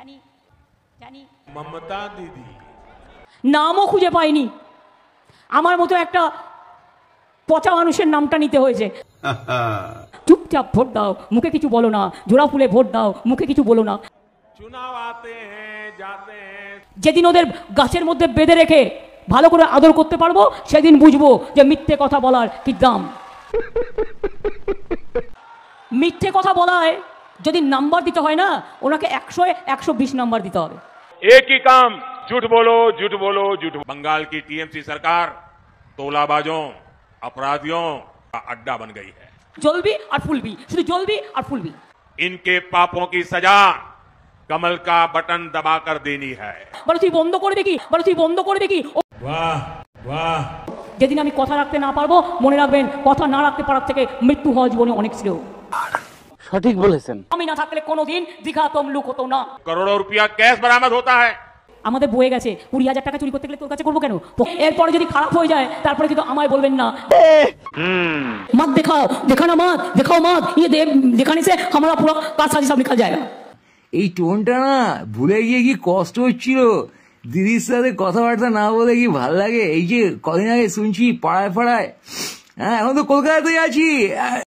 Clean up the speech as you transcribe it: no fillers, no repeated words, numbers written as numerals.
জানি জানি মমতা দিদি নামও খুঁজে পাইনি, আমার মতো একটা পচা মানুষের নামটা নিতে হয়েছে। চুপচাপ ভোট দাও, মুখে কিছু বলো না, জোড়া ফুলে ভোট দাও, মুখে কিছু বলো না। চুনাव आते हैं जाते हैं। যেদিন ওদের গাছের মধ্যে বেঁধে রেখে ভালো করে আদর করতে পারবো, সেদিন বুঝবো যে মিথ্যে কথা বলার কি দাম। মিথ্যে কথা বলায় যদি নাম্বার দিতে হয় না, ওনাকে 100-এ 120 নাম্বার দিতে হবে। एक ही काम, झूठ बोलो झूठ बोलो झूठ। बंगाल की टीएमसी सरकार तोलाबाजों अपराधियों का अड्डा बन गई है। জ্বলবি আর ফুলবি, শুধু জ্বলবি আর ফুলবি। इनके पापों की सजा कमल का बटन दबाकर देनी है। বলো তুই বন্ধ করবি কি, বলো তুই বন্ধ করবি কি। वाह वाह। যেদিন আমি কথা রাখতে না পারবো, মনে রাখবেন কথা না রাখতে পারার থেকে মৃত্যু হওয়া জীবনে অনেক শ্রেয়। সঠিক বলেছেন। আমি না থাকলে কোনোদিন দীঘা তমলুক হতো না। करोड़ों रुपया कैश बरामद होता है। আমাদের বয়ে গেছে, 20,000 টাকা চুরি করতে গেলে তোর কাছে করবো কেন? এরপরে যদি খারাপ হয়ে যায়, তারপরে কিন্তু আমায় বলবেন না मत दिखाओ, दिखाना मत, दिखाओ मत, ये दिखाने से हमारा पूरा कासा सब निकल जाएगा। এই টোনটা না ভুলে গিয়ে কি কষ্ট হচ্ছিল, দিদির সাথে কথাবার্তা না বলে কি ভাল লাগে। এই যে কদিন আগে শুনছি পাড়ায় পাড়ায়, হ্যাঁ এখন তো কলকাতাতেই আছি।